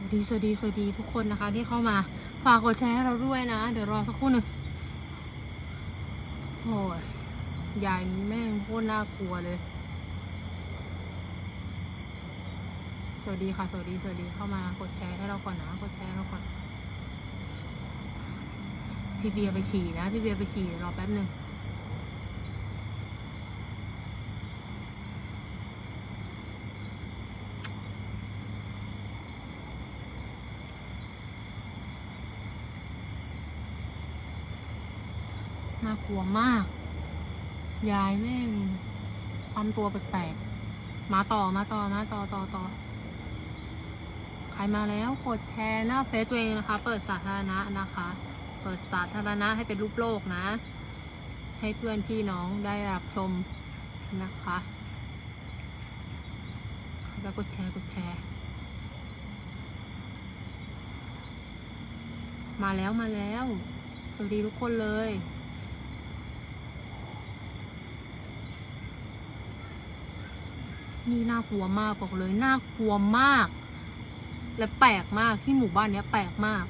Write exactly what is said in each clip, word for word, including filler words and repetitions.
ดีสวัสดีสวัสดีทุกคนนะคะที่เข้ามาฝากกดแชร์ให้เราด้วยนะเดี๋ยวรอสักครู่หนึ่งโอ้ยยายแม่งโคตรน่ากลัวเลยสวัสดีค่ะสวัสดีสวัสดีเข้ามากดแชร์ให้เราก่อนนะกดแชร์เราก่อนพี่เบียร์ไปฉี่นะพี่เบียร์ไปฉี่รอแป๊บหนึ่งน่ากลัวมากยายแม่งทำตัวแปลกๆมาต่อมาต่อมาต่อต่อต่อใครมาแล้วกดแชร์หน้าเฟซตัวเองนะคะเปิดสาธารณะนะคะเปิดสาธารณะให้เป็นรูปโลกนะให้เพื่อนพี่น้องได้รับชมนะคะแล้วกดแชร์กดแชร์มาแล้วมาแล้วสวัสดีทุกคนเลยนี่น่ากลัวมากบอกเลยน่ากลัวมากและแปลกมากที่หมู่บ้านนี้แปลกมาก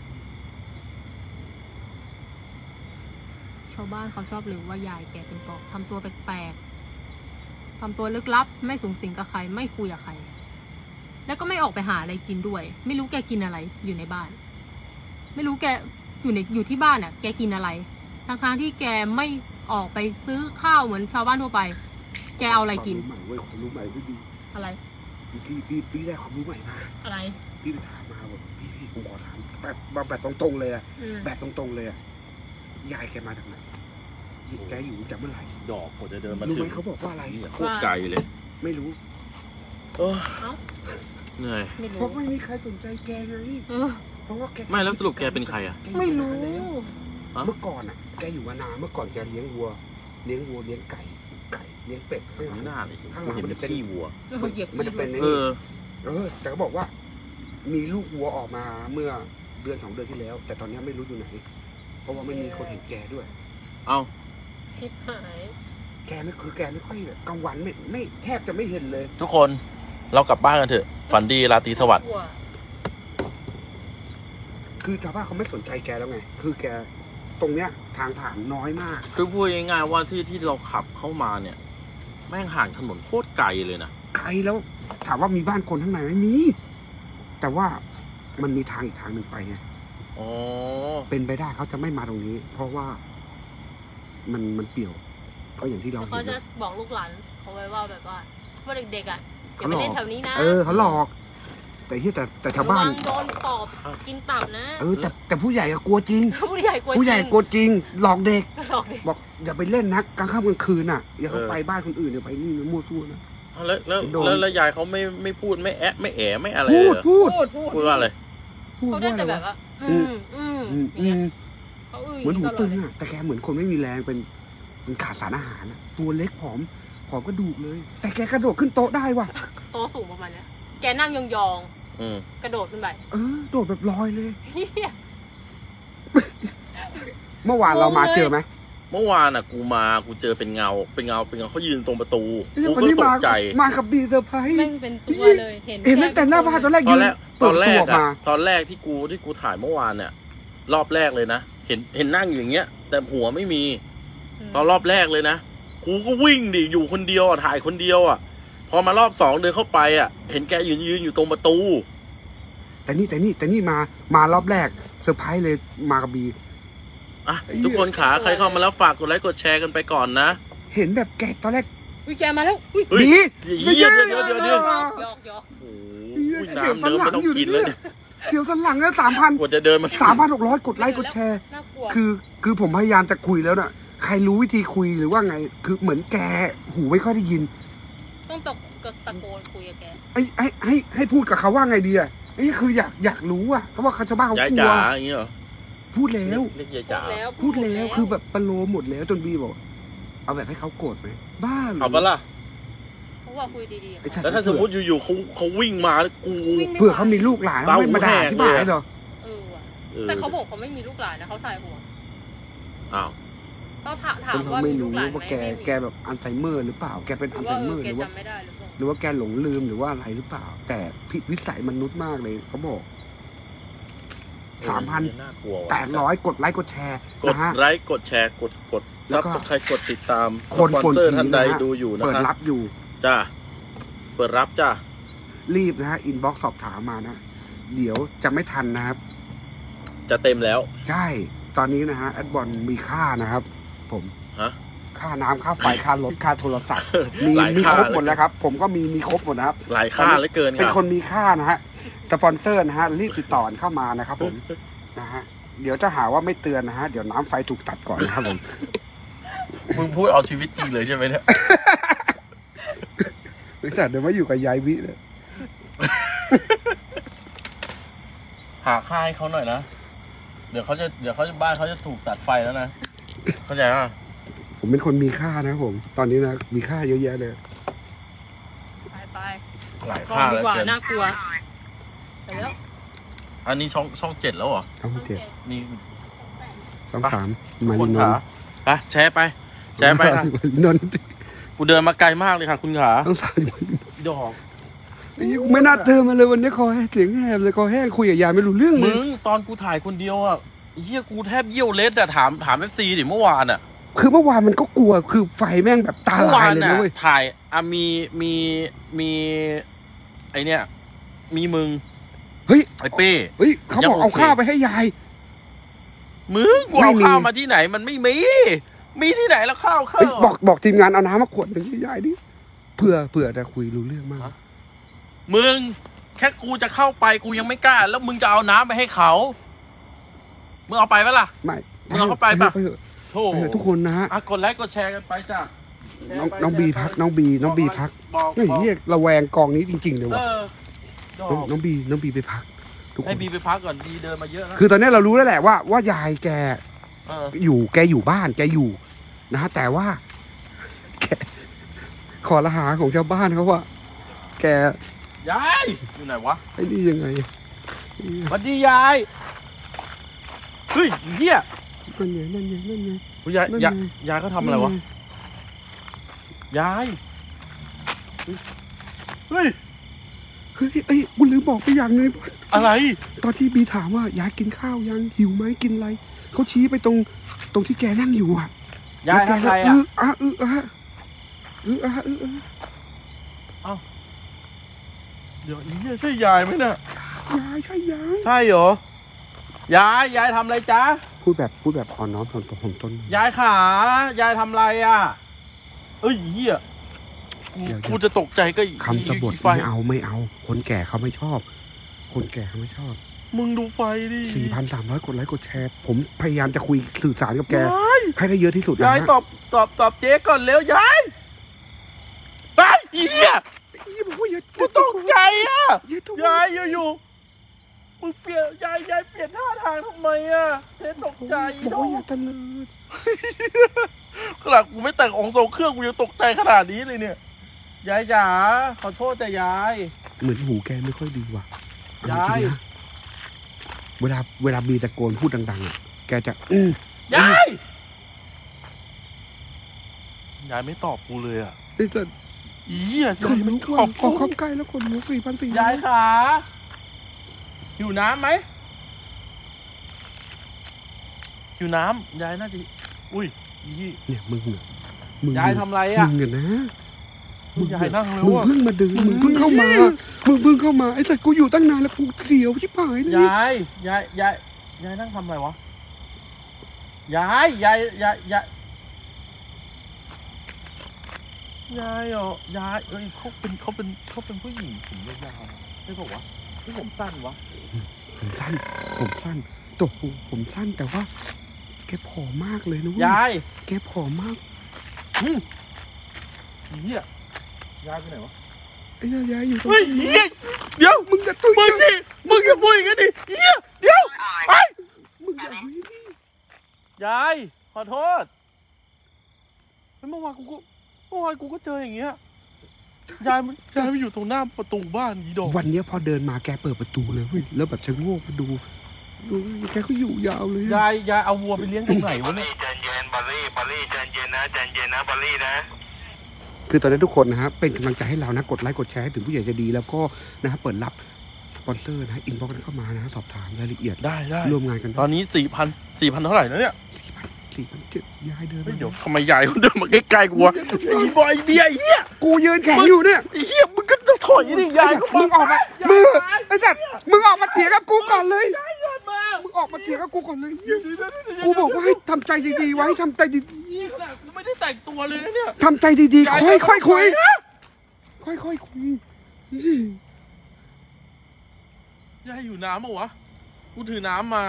ชาวบ้านเขาชอบหรือว่ายายแกเป็นปอบทำตัวแปลกๆทำตัวลึกลับไม่สูงสิงกับใครไม่คุยกับใครแล้วก็ไม่ออกไปหาอะไรกินด้วยไม่รู้แกกินอะไรอยู่ในบ้านไม่รู้แกอยู่ในอยู่ที่บ้านอ่ะแกกินอะไรทั้งๆที่แกไม่ออกไปซื้อข้าวเหมือนชาวบ้านทั่วไปแกเอาอะไรกินใหม่เว้ยความรู้ใหม่พี่ดีอะไรพี่พี่พี่ได้ความรู้ใหม่มาอะไรพี่ไปถามมาแบบพี่พี่ผมขอถามแบบแบบตรงๆเลยอะแบบตรงๆเลยอะยายแกมาจากไหนแกอยู่จากเมื่อไหร่ดอกผมจะเดินมารู้ไหมถึงเขาบอกว่าอะไรโคตรไกลเลยไม่รู้เออเหนื่อยเพราะไม่มีใครสนใจแกไงเพราะว่าแกไม่แล้วสรุปแกเป็นใครอะไม่รู้เมื่อก่อนอะแกอยู่มานานเมื่อก่อนแกเลี้ยงวัวเลี้ยงวัวเลี้ยงไก่ไก่เลี้ยงเป็ดข้างหลังหน้าเลยข้างหลังมันจะเป็นขี้วัวมันจะเป็นเออเออแต่เขาบอกว่ามีลูกวัวออกมาเมื่อเดือนสองเดือนที่แล้วแต่ตอนนี้ไม่รู้อยู่ไหนเพราะว่าไม่มีคนเห็นแกด้วยเอาชิบหายแกไม่คือแกไม่ค่อยแบบกลางวันไม่ไม่แทบจะไม่เห็นเลยทุกคนเรากลับบ้านกันเถอะฝันดีราตรีสวัสดิ์คือชาวบ้านเขาไม่สนใจแกแล้วไงคือแกตรงเนี้ยทางผ่านน้อยมากคือพูดง่ายๆว่าที่ที่เราขับเข้ามาเนี่ยแม่งห่างถนนโคตรไกลเลยนะไกลแล้วถามว่ามีบ้านคนข้างในไหมมีแต่ว่ามันมีทางอีกทางหนึ่งไปไงอ๋อเป็นไปได้เขาจะไม่มาตรงนี้เพราะว่ามันมันเปี่ยวก็อย่างที่เราเห็นเขาจะบอกลูกหลานเขาไว้ว่าแบบว่าว่าเด็กๆอ่ะอย่าไปเล่นแถวนี้นะเออเขาหลอกแต่ที่แต่แต่ชาวบ้านโดนตอบกินตับนะเออแต่แต่ผู้ใหญ่กลัวจริงผู้ใหญ่กลัวผู้ใหญ่กลัวจริงหลอกเด็กหลอกเด็กบอกอย่าไปเล่นนะกลางค่ำกลางคืนน่ะอย่าเขาไปบ้านคนอื่นอย่าไปนี่มั่วซั่วนะแล้วแล้วแล้วยายเขาไม่ไม่พูดไม่แอะไม่แอะไม่อะไรพูดพูดพูดว่าอะไรเขาได้แต่แบบว่าอืมอืมอืมเขาอืเหมือนหูตึงอ่ะแต่แกเหมือนคนไม่มีแรงเป็นเป็นขาดสารอาหารตัวเล็กผอมผอมกระดูกเลยแต่แกกระโดดขึ้นโต๊ะได้ว่ะโต๊ะสูงประมาณนี้แกนั่งยองๆกระโดดขึ้นไปเออโดดแบบลอยเลยเมื่อวานเรามาเจอไหมเมื่อวานอ่ะกูมากูเจอเป็นเงาเป็นเงาเป็นเงาเขายืนตรงประตูกูก็ตกใจมากับบีเซอร์ไพรส์แม่งเป็นตัวเลยเห็นเห็นตั้งแต่หน้าบ้านตอนแรกยืนตอนแรกอะตอนแรกที่กูที่กูถ่ายเมื่อวานเนี่ยรอบแรกเลยนะเห็นเห็นนั่งอยู่อย่างเงี้ยแต่หัวไม่มีตอนรอบแรกเลยนะกูก็วิ่งดิอยู่คนเดียวอ่ะถ่ายคนเดียวอ่ะพอมารอบสองเดินเข้าไปอ่ะเห็นแกยืนยืนอยู่ตรงประตูแต่นี่แต่นี่แต่นี่มามารอบแรกเซอร์ไพรส์เลยมากับบีอ่ะทุกคนขาใครเข้ามาแล้วฝากกดไลค์กดแชร์กันไปก่อนนะเห็นแบบแกตอนแรกอุ้ยแกมาแล้วอุ้ยบีเดี๋ยวเดี๋ยวเดี๋ยวเดี๋ยวเดี๋ยวยอกยอกโอ้ยน้ำเดิมไม่ต้องกินเลยเสียวสันหลังแล้วสามพันกดจะเดินมาสามพันหกร้อยกดไลค์กดแชร์คือคือผมพยายามจะคุยแล้วน่ะใครรู้วิธีคุยหรือว่าไงคือเหมือนแกหูไม่ค่อยได้ยินต้องตะตะโกนคุยกับแกไอ้ให้ให้ให้พูดกับเขาว่าไงดีอ่ะไอ้คืออยากอยากรู้อ่ะเขาว่าเขาชาวบ้านเขากลัวอย่างนี้เหรอพูดแล้วเรียกยายจ๋าพูดแล้วคือแบบปโลหมดแล้วจนบีบอกเอาแบบให้เขาโกรธไหมบ้าหรือเอาปะล่ะเขาว่าคุยดีๆแล้วถ้าสมมติอยู่ๆเขาเขาวิ่งมาแล้วกูเผื่อเขามีลูกหลานไม่มาด่าที่บ้านเหรอเออว่ะแต่เขาบอกเขาไม่มีลูกหลานนะเขาใส่หัวอ้าวต้องถามถามว่ามีลูกหลานไหมว่าแกแกแบบอัลไซเมอร์หรือเปล่าแกเป็นอัลไซเมอร์หรือว่าหรือว่าแกหลงลืมหรือว่าอะไรหรือเปล่าแต่ผิดวิสัยมนุษย์มากเลยเขาบอกสามพันน่ากลัวว่ะแปดร้อยกดไลค์กดแชร์กดนะฮะไลค์กดแชร์กดกดแล้ซัวบก็สไครต์กดติดตามคนสปอนคนเซอร์ผีท่านใดนะฮะดูอยู่นะเปิดครับรับอยู่จ้าเปิดรับจ้ารีบนะฮะอินบ็อกซ์สอบถามมานะเดี๋ยวจะไม่ทันนะครับจะเต็มแล้วใช่ตอนนี้นะฮะแอดบอลมีค่านะครับ ผมฮะค่าน้ำค่าไฟค่ารถค่าโทรศัพท์มีหลายมีค่าครบหมดแล้วครับ ผมก็มีมีครบหมดนะครับหลายค่าเหลือเกินเป็นค่ะคนมีค่านะฮะสปอนเซอร์นะฮะรีบติดต่อเข้ามานะครับผมนะฮะเดี๋ยวจะหาว่าไม่เตือนนะฮะเดี๋ยวน้ำไฟถูกตัดก่อนนะครับผมมึงพูดเอาชีวิตจริงเลยใช่ไหมเนี่ยบริษัทเดี๋ยวมาอยู่กับยายวิเลยหาค่าให้เขาหน่อยนะเดี๋ยวเขาจะเดี๋ยวเขาจะบ้านเขาจะถูกตัดไฟแล้วนะเข้าใจป่ะผมเป็นคนมีค่านะครับผม ตอนนี้นะมีค่าเยอะแยะเลยไปไปหลายกองค่าดีแล้วกว่าเกินน่ากลัวไปแล้วอันนี้ช่องช่องเจ็ดแล้วเหรอต้องเจ็ดนี่ต้องสามทุมากคนนขาน ไปแชร์ไปแชร์ไปค่ะนนท์กูเดินมาไกลมากเลยค่ะ คุณขาต้องสามดอกไม่น่าเจอมาเลยวันนี้คอแห้งเสียงแหบเลยคอแห้งคุยกับยายไม่รู้เรื่องเลมึยงตอนกูถ่ายคนเดียวอ่ะเฮียกูแทบเยี่ยวเล็ดอะถามถามเอฟซีดิเมื่อวานอะคือเมื่อวานมันก็กลัวคือไฟแม่งแบบตาเมื่อาย นลายวเลยน่ะนะเว้ยถ่ายอะมีมีมีไอเนี้ยมีมึงเฮ้ยไอเป้เฮ้ยเขาบอกยังโอเคเอาข้าวไปให้ยายมึงกูไม่เอามีข้าวมาที่ไหนมันไม่มีมีที่ไหนแล้วข้าวข้าเฮ้ยว บอกบอกทีมงานเอาน้ำมาขวดหนึ่งให้ยายดิเผื่อเผื่อจะคุยรู้เรื่องมากมึงแค่กูจะเข้าไปกูยังไม่กล้า แล้วมึงจะเอาน้ำไปให้เขามึงเอาไปปะล่ะไม่มึงเอาเข้าไปปะไปเถอะโธ่ไปเถอะทุกคนนะฮะอ่ะกดไลค์กดแชร์กันไปจ้ะแชน้องร์ไปน้องบีแชร์ไปพักน้องบีน้องบีพักบอกเฮ้ยบอกเรียกระแวงกองนี้จริงๆเลยเอว่ะอน้องน้องบีน้องบีไปพัก ทุกคให้นบีไปพักก่อนบีเดินมาเยอะแล้วคือตอนนี้เรารู้แล้วแหละว่าว่ายายแกเอออยู่แกอยู่บ้านแกอยู่นะฮะแต่ว่าแกขอละหาของชาวบ้านเขาว่า แกยายอยู่ไหนวะไอ้นี่ยังไงสวัสดียายเฮ้ยเฮียนั่นไงนั่นไงนั่นไงยายนั่นยายไงยายเขาทำอะไรวะยายเฮ้ยเฮ้ยเอ้ยกูลืมบอกไปอย่างหนึงอะไรตอนที่บีถามว่ายายกินข้าวยังหิวไหมกินอะไรเขาชี้ไปตรงตรงที่แกนั่งอยู่อ่ะยายแล้วแกทำอะไรก็อ่ะเอออ่ะเอออ่ะเอออ่ะเอออ่ะเดี๋ยวอีเหี้ยใช่ยายไหมเนี่ยยายใช่ยายใช่เหรอยายยายทำอะไรจ๊ะพูดแบบพูดแบบอ่อนน้อมถ่อมตนถ่อมตนยายขายายทำอะไรอ่ะเอ้ยเฮียกูกูจะตกใจก็คำสะบดอีไฟไม่เอาไม่เอา คนแก่เขาไม่ชอบ คนแก่เขาไม่ชอบมึงดูไฟดิสี่พันสามร้อยกดไลค์กดแชร์ ผมพยายามจะคุยสื่อสารกับแกยายให้ได้เยอะที่สุดนะยายฮะตอบตอบตอบเจ๊ก่อนเร็วยายไปอีเหี้ยยี่บอกว่าอย่ากูตกใจอ่ะอย่าตกยายอยู่ๆมึงเปลี่ยนยายยายเปลี่ยนท่าทางทำไมอ่ะเจ๊ตกใจบอกว่าอย่าตะเลิดขนาดกูไม่แต่งองค์ทรงเครื่องกูยังตกใจขนาดนี้เลยเนี่ยยายจ๋าขอโทษแต่ยายเหมือนหูแกไม่ค่อยดีว่ะเอยายจริงๆนะเวลาเวลาบีตะโกนพูดดังๆอ่ะแกจะอืมยายยายไม่ตอบกูเลยอ่ะไอ้สัสอีเหี้ยคยายนไม่ลุกตว่ะอบพอกูเข้าใกล้แล้วคนลุกสี่พันสี่ยายขาหิวน้ำไหมหิวน้ำยายน่าจะอุ้ยอีเนี่ยมึงเนี่ยมึงยายทำอะไรอ่ะมึงเนี่ยนะยายนั่งแล้วมึงอ่ะเพิ่งมาดึงมึงเพิ่งเข้ามามึงเพิ่งเข้ามาไอ้สัสกูอยู่ตั้งนานแล้วกูเสียวชิบหายเลยยายยายยายยายนั่งทำอะไรวะยายยายยายยายยายเหรอยายเอ้ยเขาเป็นเขาเป็นเขาเป็นผู้หญิงผมยาวๆไม่บอกว่าที่ผมสั้นวะผมสั้นผมสั้นตัวกูผมสั้นแต่ว่า แกผอมมากเลยนะเว้ยยายแกผอมมากอืมเฮียยายไปไหนวะไอ้ยายอยู่ตรงเฮ้ยนี้เฮียเดี๋ยวมึงจะตุ้ยมึงดิมึงอย่าพูดอย่างนี้ดิเฮียเดี๋ยวไปมึงอย่าเฮ้ยยายขอโทษเฮ้ยเมื่อวานกูก็เมื่อวานกูก็เจออย่างเงี้ยยายมันยายมันอยู่ตรงหน้าประตูบ้านอีดอกวันเนี้ยพอเดินมาแกเปิดประตูเลยเว้ยแล้วแบบชะโงกมาดูดูแกก็อยู่ยาวเลยอะยายยายเอาวัวไปเลี้ยงตรงไหนวะเนี่ยใจเย็นบอลลี่บอลลี่ใจเย็นนะใจเย็นนะบอลลี่นะคือตอนนี้ทุกคนนะฮะเป็นกำลังใจให้เรานะกดไลค์กดแชร์ให้ถึงผู้ใหญ่ใจะดีแล้วก็นะฮะเปิดรับสปอนเซอร์นะอินบ็อกซ์เข้ามานะสอบถามรายละเอียดได้ได้ร่วมงานกันตอนนี้สี่พันสี่พันเท่าไหร่แล้วเนี่ยสี่พันสี่พันเจ็ดยายเดินเฮ้ยมาเดี๋ยวทำไมยายเขาเดินมาใกล้ๆกูวะไอ้บอยเบียร์ไอ้เหี้ยกูยืนแข็งอยู่เนี่ยไอ้เหี้ยมึงก็ต้องถอยดิยายเขามึงออกมามือไอ้สัตว์มึงออกมาเถียงกับกูก่อนเลยยายเดินมามึงออกมาเถียงกับกูก่อนเลยกูบอกว่าให้ทำใจดีๆไว้ทำใจดีนี่ขนาดกูไม่ได้แต่งตัวเลยนะเนี่ยๆทำใจดีๆค่อยค่อยคุยค่อยค่อยคุยยายอยู่น้ำปะวะกูถือน้ำมา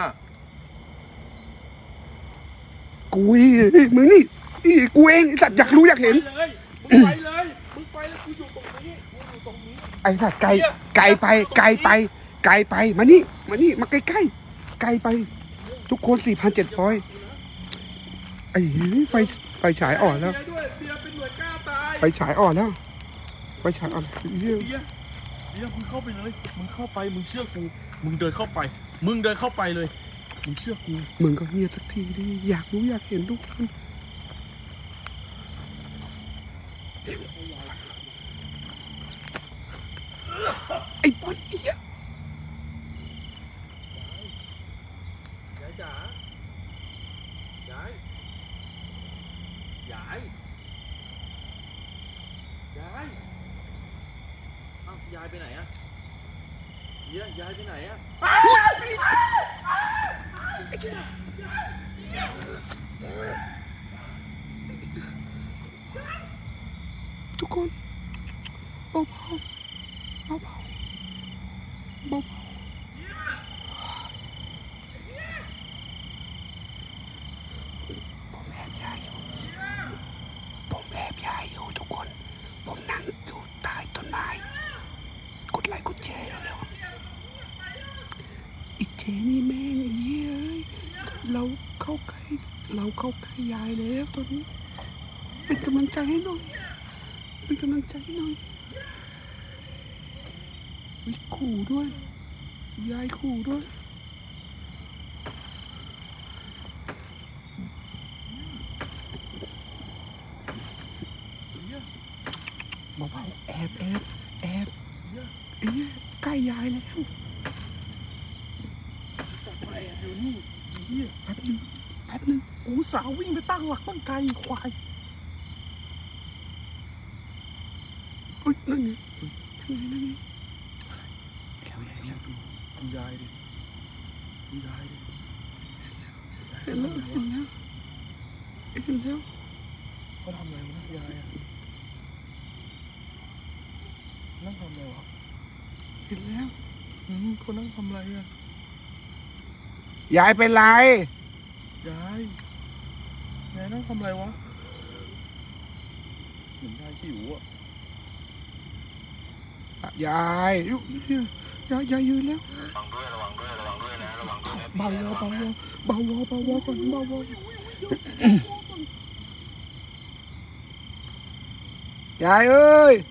กูนี่มึงนี่นี่กูเองไอ้สัตว์อยากรู้อยากเห็นไปเลยมึงไปเลยมึงไปแล้วกูอยู่ตรงนี้กูอยู่ตรงนี้ไอ้สัตว์ไกลไกลไปไกลไปไกลไปมานี่มานี่มาใกล้ใกล้ไกลไป ทุกคนสี่พันเจ็ดร้อยไอ้นี่ไฟไฟฉายอ่อนแล้วเบียร์ด้วยเบียร์เป็นหน่วยกล้าตายไฟฉายอ่อนแล้วไฟฉายอ่อนเหี้ยเบียร์เบียร์มึงเข้าไปเลยมึงเข้าไปมึงเชื่อกูมึงเดินเข้าไป มึงเดินเข้าไปเลยมึงเชื่อกูมึงก็เงียบสักทีดิอยากรู้อยากเห็นทุกคนไอ้บอลเอี้ยยายจ๋ายายยายยายเอ้ายายไปไหนอะเบียร์ยายไปไหนอะทุกคนเบาๆเบาๆเบาๆผมแอบยายอยู่ผมแอบยายอยู่ทุกคนผมนั่งอยู่ใต้ต้นไม้กดไลค์กดแชร์เร็วๆอีเจนี่แม่งไอ้เหี้ยเอ้ยเราเข้าใกล้เราเข้าใกล้ยายแล้วตอนนี้เป็นกำลังใจให้หน่อยเป็นกำลังใจให้หน่อยวิขู่ด้วยยายขู่ด้วยเบาๆแอบแอบแอบเอ๊ะใกล้ยายแล้วสัตว์มาแอบอยู่นี่เฮียแป๊บนึงแป๊บนึงกูสาววิ่งไปตั้งหลักตั้งไกลควายอุ้ยนั่นไงนั่นไงนั่นไงแล้วแล้วดูดูยายดิดูยายดิเห็นแล้วเห็นแล้วเห็นแล้วเขาทำอะไรวะยายอะนั่งทำอะไรวะเห็นแล้วอืมเขานั่งทำอะไรอะยายเป็นไรยายยายนั่งทำอะไรวะเหมือนยายหิวอะยายยุยายยายยืนแล้วระวังด้วยระวังด้วยระวังด้วยนะระวังด้วยนะเบาๆเบาๆเบาๆเบาๆก่อนเบาๆยายเอ้ย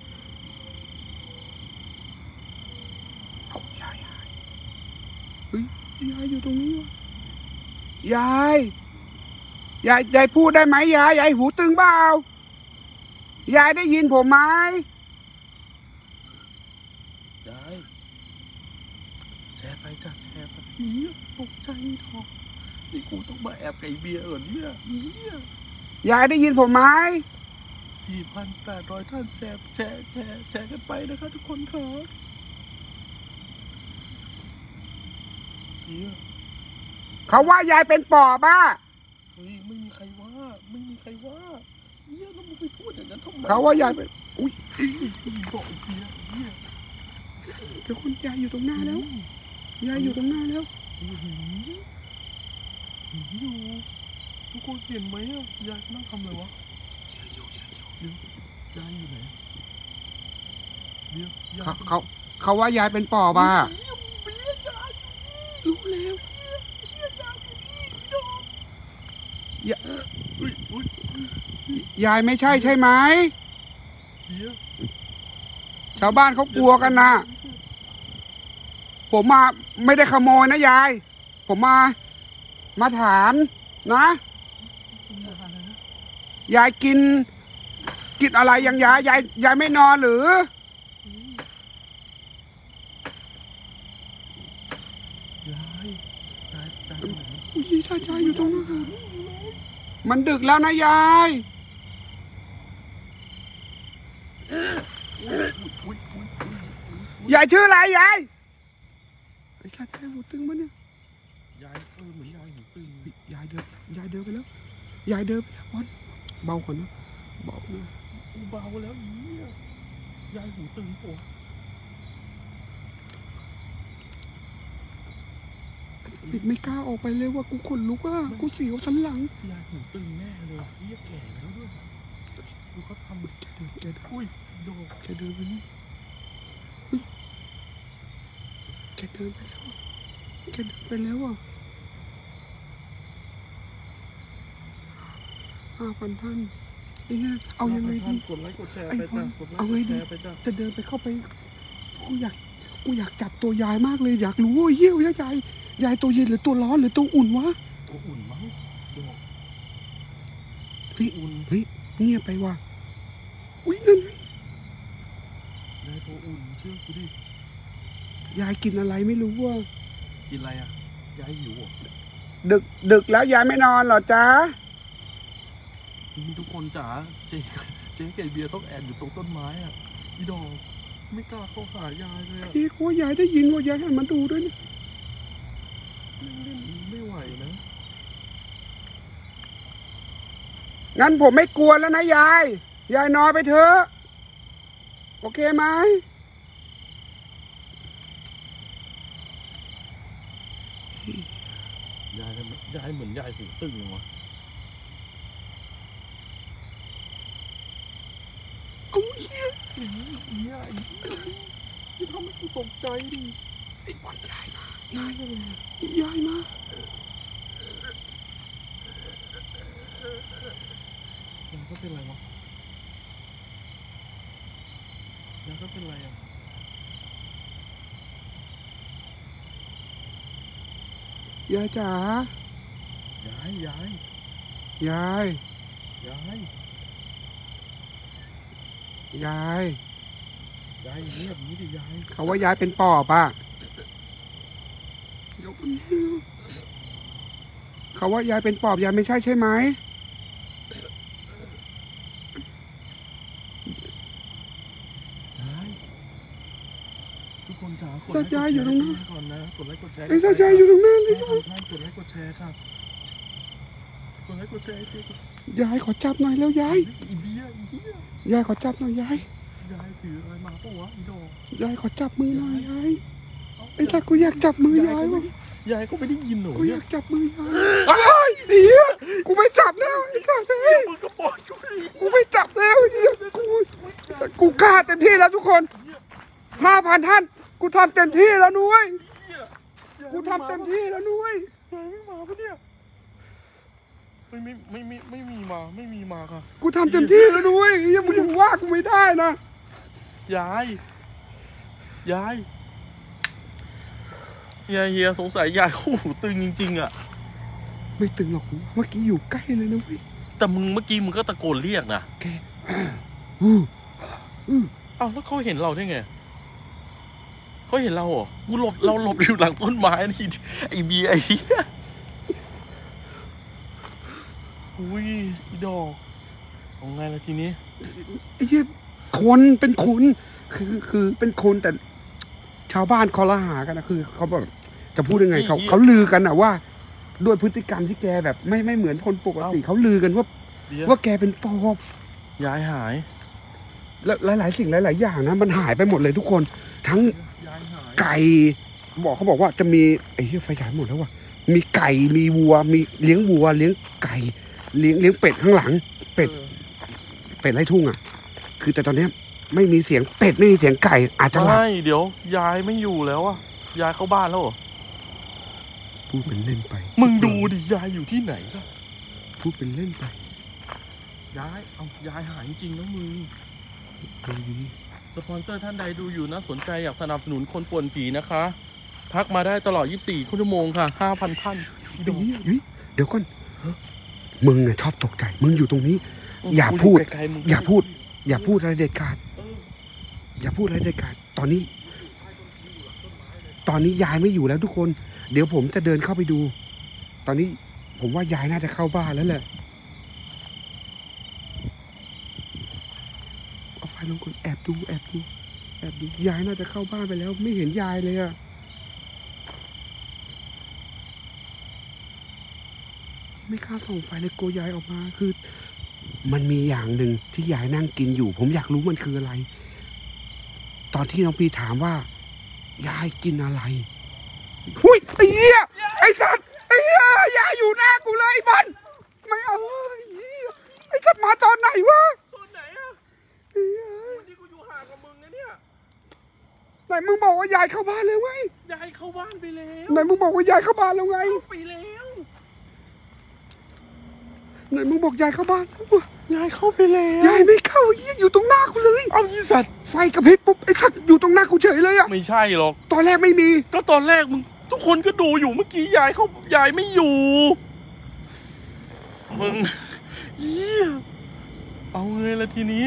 เอายายยายเฮ้ยยายอยู่ตรงนี้วะยายยายยายพูดได้ไหมยายยายหูตึงเปล่ายายได้ยินผมไหมยายแชร์ไปจ้ะแชร์ไปเฮียตกใจทองนี่กูต้องมาแอบไก่เบียร์เหรอเนี่ยเฮียยายได้ยินผมไหมสี่พันแปดร้อยท่านแชร์แชร์แชร์แชร์กันไปนะคะทุกคนครับเฮียเขาว่ายายเป็นปอบอ่ะเฮ้ยไม่มีใครว่าไม่มีใครว่าเฮียแล้วมึงไปพูดอย่างนั้นทำไมเขาว่ายายเป็นอุ้ยมึงบอกเฮียเฮียเดี๋ยวคุณยายอยู่ตรงหน้าแล้วยายอยู่ตรงหน้าแล้วเห็นเห็นอยู่ทุกคนเห็นไหมอ่ะยายนั่งทำอะไรวะเดี๋ยวยายอยู่ไหนเดี๋ยวยายเขาเขาเขาว่ายายเป็นปอบอ่ะเฮียเบียร์ยายอยู่นี่รู้แล้วเฮียเฮียยายอยู่นี่ดอกยาอุ้ยอุ้ยยายไม่ใช่ใช่ไหมเฮียชาวบ้านเขากลัวกันนะผมมาไม่ได้ขโมยนะยาย ผมมา มาถามนะ ยายกิน กินอะไรอย่างยายยายยายไม่นอนหรือยชายยายอยู่ตรงนั้นมันดึกแล้วนะยาย ยายชื่ออะไรยายไอ้ชายยายหูตึงมั้ยเนี่ยยายเออเหมือนยายหูตึงยายเดินยายเดินไปแล้วยายเดินไปแล้วบอลเบาก่อนนะเบานะกูเบาแล้วเนี่ยยายหูตึงปะปิดไม่กล้าออกไปเลยว่ากูขนลุกอ่ะกูเสียวสันหลังยายหูตึงแน่เลยเหี้ยแก่แล้วด้วยดูเขาทำแกเดินแกเดินอุ้ยโดแกเดินไปนี่อุ้ยแกเดินไปแล้วแกเดินไปแล้วอ่ะห้าพันท่านไอ้เนี่ยเอายังไงดีกดไลค์กดแชร์ไปจ้ะกดไลค์กดแชร์ไปจ้ะจะเดินไปเข้าไปกูอยากกูอยากจับตัวยายมากเลยอยากรู้ว่าเหี้ยยายยายตัวเย็นหรือตัวร้อนหรือตัวอุ่นวะตัวอุ่นมั้งโดเฮ้ยอุ่นเฮ้ยเงียบไปว่ะอุ้ยนั่นไงยายตัวอุ่นเชื่อกูดิยายกินอะไรไม่รู้ว่ากินอะไรอ่ะยายหิวอ่ะดึกดึกแล้วยายไม่นอนหรอจ๊ะทุกคนจ๋าเจ๊เจ๊ไก่เบียร์ต้องแอบอยู่ตรงต้นไม้อ่ะอีดอกไม่กล้าเข้าหายายเลยอ่ะพี่กลัวยายได้ยินว่ายายให้มันดูด้วยนะไม่ไหวนะงั้นผมไม่กลัวแล้วนะยายยายนอนไปเถอะโอเคไหมยายยายเหมือนยายหูตึงวะเอาเหี้ยเหี้ยที่ทำให้กูตกใจดิไอ้บอลยายมายายยายมายายก็เป็นไรวะยายก็เป็นไรอ่ะยายจ๋ายายยายยายยายยายยายเงียบนี้ดิยายเขาว่ายายเป็นปอบอ่ะเขาว่ายายเป็นปอบยายไม่ใช่ใช่ไหมทุกคนจ๋ากดไลค์กดแชร์ก่อนนะกดไลค์กดแชร์ไอ้ยายอยู่ตรงนั้นเลยท่านกดไลค์กดแชร์ครับกดไลค์กดแชร์ยายขอจับหน่อยแล้วยายอีเบี้ยอีเบี้ยยายขอจับหน่อยยายยายถืออะไรมาปะวะอีดอกยายขอจับมือหน่อยยายไอ้ตากูอยากจับมือยายวะยายก็ไม่ได้ยินหนูกูอยากจับมือยายไอ้เหี้ยกูไม่จับแล้วไอ้สัตว์เอ้ยกูไม่จับแล้วไอ้เหี้ยกูกูกล้าเต็มที่แล้วทุกคนห้าพันท่านกูทำเต็มที่แล้วนุ้ยกูทำเต็มที่แล้วนุ้ยยายไม่มาปะเนี่ยไม่ไม่ไม่ไม่ไม่มีมาไม่มีมาค่ะกูทำเต็มที่แล้วนุ้ยยังมึงยังว่ากูไม่ได้นะยายยายเฮียเฮียสงสัยยายเขาหูตึงจริงๆอ่ะไม่ตึงหรอกเมื่อกี้อยู่ใกล้เลยนะเว้ยแต่มึงเมื่อกี้มึงก็ตะโกนเรียกนะแกอืออืออ้าวแล้วเขาเห็นเราได้ไงเขาเห็นเราเหรอกูหลบเราหลบอยู่หลังต้นไม้นี่ไอ้เบียร์ไอ้เหี้ยอุ้ยอีดอกเอาไงล่ะทีนี้ไอ้เหี้ยคนเป็นคนคือคือเป็นคนแต่ชาวบ้านเขาละหากันนะคือเขาแบบจะพูดยังไงเขาเขาลือกันอะว่าด้วยพฤติกรรมที่แกแบบไม่ไม่เหมือนคนปกติเขาลือกันว่าว่าแกเป็นปอบย้ายหายแล้วหลายๆสิ่งหลายๆอย่างนะมันหายไปหมดเลยทุกคนทั้งไก่บอกเขาบอกว่าจะมีไอ้เหี้ยไฟฉายหมดแล้วว่ะมีไก่มีวัวมีเลี้ยงวัวเลี้ยงไก่เลี้ยงเลี้ยงเป็ดข้างหลังเป็ดเป็ดไร่ทุ่งอ่ะคือแต่ตอนนี้ไม่มีเสียงเป็ดไม่มีเสียงไก่อาจจะหลับไม่เดี๋ยวยายไม่อยู่แล้วอ่ะยายเข้าบ้านแล้วเหรอพูดเป็นเล่นไปมึงดูดิยายอยู่ที่ไหนล่ะพูดเป็นเล่นไปยายเอายายหายจริงนะมึงสปอนเซอร์ท่านใดดูอยู่นะสนใจอยากสนับสนุนคนป่วนผีนะคะทักมาได้ตลอดยี่สิบสี่ชั่วโมงค่ะ ห้าพัน ท่านเดี๋ยวเดี๋ยวก่อนมึงอะชอบตกใจมึงอยู่ตรงนี้อย่าพูดอย่าพูดอย่าพูดอะไรเด็ดขาดอย่าพูดอะไรเด็ดขาดตอนนี้ตอนนี้ยายไม่อยู่แล้วทุกคนเดี๋ยวผมจะเดินเข้าไปดูตอนนี้ผมว่ายายน่าจะเข้าบ้านแล้วแหละเอาไฟลงก่อนแอบดูแอบดูแอบดูยายน่าจะเข้าบ้านไปแล้ว ไม่เห็นยายเลยอะไม่กล้าส่องไฟเลยกลัวยายออกมาคือ มันมีอย่างหนึ่งที่ยายนั่งกินอยู่ ผมอยากรู้มันคืออะไร ตอนที่น้องพีถามว่ายายกินอะไรหุ้ยไอ้เหี้ยไอ้สัตว์ไอ้เหี้ยยายอยู่หน้ากูเลยไอ้บอลไม่เอาไอ้เหี้ยไอ้สัตว์มาตอนไหนวะตอนไหนอะไอ้เหี้ยนี่กูอยู่ห่างกับมึงนะเนี่ยไหนมึงบอกว่ายายเข้าบ้านแล้วไงยายเข้าบ้านไปแล้วไหนมึงบอกว่ายายเข้าบ้านแล้วไงเข้าไปแล้วไหนมึงบอกยายเข้าบ้านแล้ววะยายเข้าไปแล้วยายไม่เข้าเหี้ยอยู่ตรงหน้ากูเลยเอายี่สัตว์ไฟกระพริบปุ๊บไอ้สัตว์อยู่ตรงหน้ากูเฉยเลยอะไม่ใช่หรอกตอนแรกไม่มีก็ตอนแรกมึงทุกคนก็ดูอยู่เมื่อกี้ยายเขายายไม่อยู่มึงเยี่ยเอาไงละทีนี้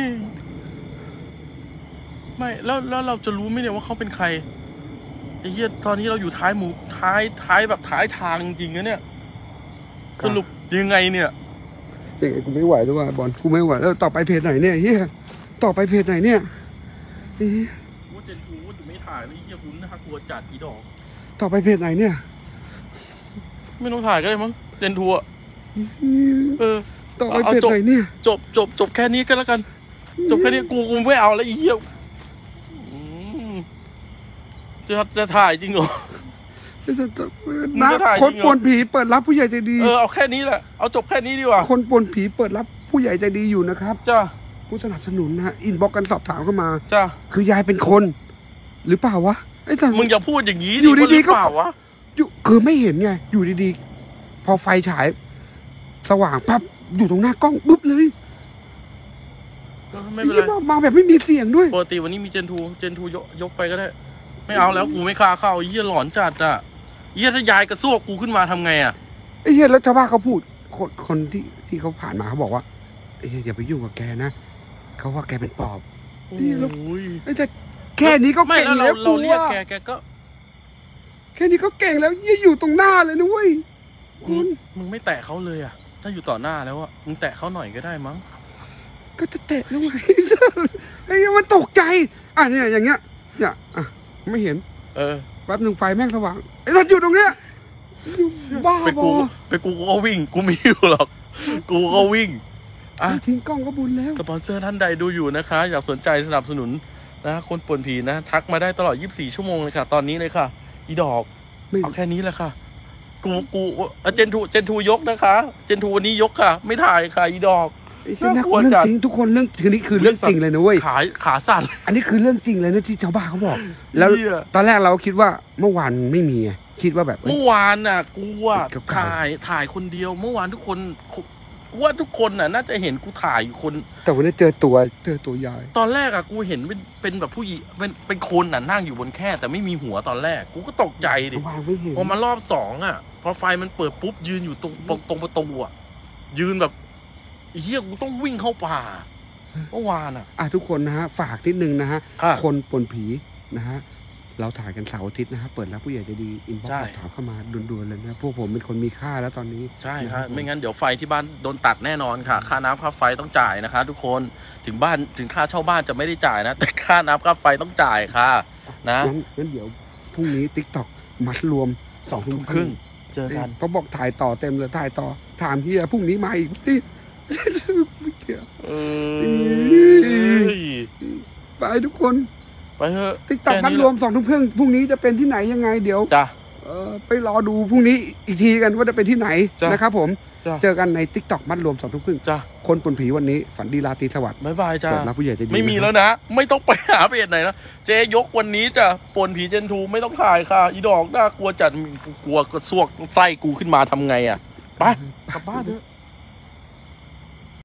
ไม่แล้วแล้วเราจะรู้ไหมเนี่ยว่าเขาเป็นใครไอ้เหี้ยตอนนี้เราอยู่ท้ายหมู่ท้ายท้ายแบบท้ายทางจริงๆนะเนี่ยสรุปยังไงเนี่ยยังไงกูไม่ไหวแล้วว่ะบอลกูไม่ไหวแล้วต่อไปเพจไหนเนี่ยเฮียต่อไปเพจไหนเนี่ยเฮียว่าเจนทูว่าจะไม่ถ่ายแล้วไอ้เหี้ยคุณน่ากลัวจัดอีดอกต่อไปเพจไหนเนี่ยไม่ต้องถ่ายก็ได้มั้งเจนทูอะเออต่อไปเพจไหนเนี่ยจบจบจบแค่นี้ก็แล้วกัน จบแค่นี้กูกูไม่เอาแล้วไอ้เหี้ยอืมจะจะถ่ายจริงเหรอนะคนปวนผีเปิดรับผู้ใหญ่ใจดีเออเอาแค่นี้แหละเอาจบแค่นี้ดีกว่าคนปวนผีเปิดรับผู้ใหญ่ใจดีอยู่นะครับจ้าผู้สนับสนุนนะฮะอินบ็อกกันสอบถามเข้ามาจ้าคือยายเป็นคน หรือเปล่าวะไอ้ท่านมึงอย่าพูดอย่างนี้อยู่ดีๆก็เปล่าวะอยู่คือไม่เห็นไงอยู่ดีๆพอไฟฉาย สว่างปั๊บอยู่ตรงหน้ากล้องปุ๊บเลยเออไม่เป็นไรมามาแบบไม่มีเสียงด้วยปกติวันนี้มีเจนทูเจนทูยกยกไปก็ได้ ไม่เอาแล้วกูไม่กล้าเข้าไอ้เหี้ยหลอนจัดอ่ะเหี้ยถ้ายายกระซวกกูขึ้นมาทำไงอ่ะไอ้เหี้ยแล้วชาวบ้านเขาพูดคนคนที่ที่เขาผ่านมาเขาบอกว่าไอ้เหี้ยอย่าไปยุ่งกับแกนะเขาว่าแกเป็นปอบโอ้นี่แล้วยไอ้แต่แค่นี้ก็ไม่เก่งแล้วเราแล้วเรากูเรียกว่าแกแกก็แค่นี้ก็เก่งแล้วยี่อยู่ตรงหน้าเลยนะเว้ยมึคุงณมึงไม่แตะเขาเลยอ่ะ ถ้าอยู่ต่อหน้าแล้วอ่ะมึงแตะเขาหน่อยก็ได้มั้งก็จะเตะแล้วไง ไอ้เหี้ยมันตกใจอ่ะเนี่ยอย่างเงี้ยเนี่ยอ่ะไม่เห็นเออแป๊บหนึ่งไฟแม่งสว่างไอ้ท่านอยู่ตรงเนี้ยอยู่บ้าไปบกูอไปกูก็วิ่งกูไม่อยู่หรอก กูก็วิ่งอ่ะทิ้งกล้องก็บุญแล้วสปอนเซอร์ท่านใดดูอยู่นะคะ อยากสนใจสนับสนุนนะคนป่วนผีนะ ทักมาได้ตลอดยี่สิบสี่ชั่วโมงเลยค่ะ ตอนนี้เลยค่ะ อีดอกไม่เอาแค่นี้แหละค่ะ กูกูเอ่อเจนทูเจนทูยกนะคะ เจนทูวันนี้ยกค่ะ ไม่ถ่ายค่ะอีดอกไอ้เหี้ยน่ากลัวน่ากลัวเรื่องจัดจริงทุกคนเรื่องคือนี่คือเรื่องจริงเลยนะเว้ยขาขาสั่นอันนี้คือเรื่องจริงเลยนะที่ชาวบ้านเขาบอก แล้วเหี้ยตอนแรกเราคิดว่าเมื่อวานไม่มีไงคิดว่าแบบเอ้ยเมื่อวานน่ะกูอ่ะเก่าๆถ่ายถ่ายคนเดียว เมื่อวานทุกคนกูว่าทุกคนน่ะ น่าจะเห็นกูถ่ายอยู่คนแต่วันนี้เจอตัวเจอตัวยายตอนแรกอะกูเห็นเป็นเป็นแบบผู้หญิงเป็นเป็นคนน่ะนั่งอยู่บนแคร่แต่ไม่มีหัวตอนแรก กูก็ตกใจดิเมื่อวานไม่เห็นพอมารอบสองอะพอไฟมันเปิดปุ๊บยืนอยู่ตรงตรงตรงประตูอะยืนแบบไอ้เฮียกูต้องวิ่งเข้าป่าเมื่อวานอะอ่ะทุกคนนะฮะฝากนิดนึงนะฮะอ่ะคนปนผีนะฮะเราถ่ายกันเสาร์อาทิตย์นะฮะเปิดรับผู้ใหญ่ใจดีอินบ็อกใช่ซ์ถามเข้ามาด่วนๆเลยนะพวกผมเป็นคนมีค่าแล้วตอนนี้ใช่นะฮะไม่งั้นเดี๋ยวไฟที่บ้านโดนตัดแน่นอนค่ะ ค่าน้ำค่าไฟต้องจ่ายนะคะ ทุกคนถึงบ้านถึงค่าเช่าบ้านจะไม่ได้จ่ายนะ แต่ค่าน้ำค่าไฟต้องจ่ายค่ะ นะงั้นงั้นเดี๋ยวพรุ่งนี้ติ๊กต็อกมัดรวมสองทุ่มคครึ่รึ่งงเจอกันเขาบอกถ่ายต่อเต็มเลยถ่ายต่อถามเฮียพรุ่งนี้มาอีกนี่ ไม่เกี่ยวเอ้ยไปทุกคนไปเถอะติ๊กต็อกแค่มัดนี้รวมสองทุ่มครึ่งพรุ่งนี้จะเป็นที่ไหนยังไงเดี๋ยวจ้ะเออไปรอดูพรุ่งนี้อีกทีกันว่าจะเป็นที่ไหนจ้ะนะครับผมจ้ะเจอกันในติ๊กต็อกมัดรวมสองทุ่มครึ่งจ้ะคนปนผีวันนี้ฝันดีราตรีสวัสดิ์บ๊ายบายจ้าเปิดรับผู้ใหญ่ใจดีไม่มีนะคแล้รับวนะ ไม่ต้องไปหาเพจไหนนะ เจยกวันนี้จะปนผีเจนทูไม่ต้องถ่ายค่ะ อีดอกน่ากลัวจัดกลัวกระซวกไส้กูขึ้นมาทำไงอ่ะ ไปกลับบ้านเถอะ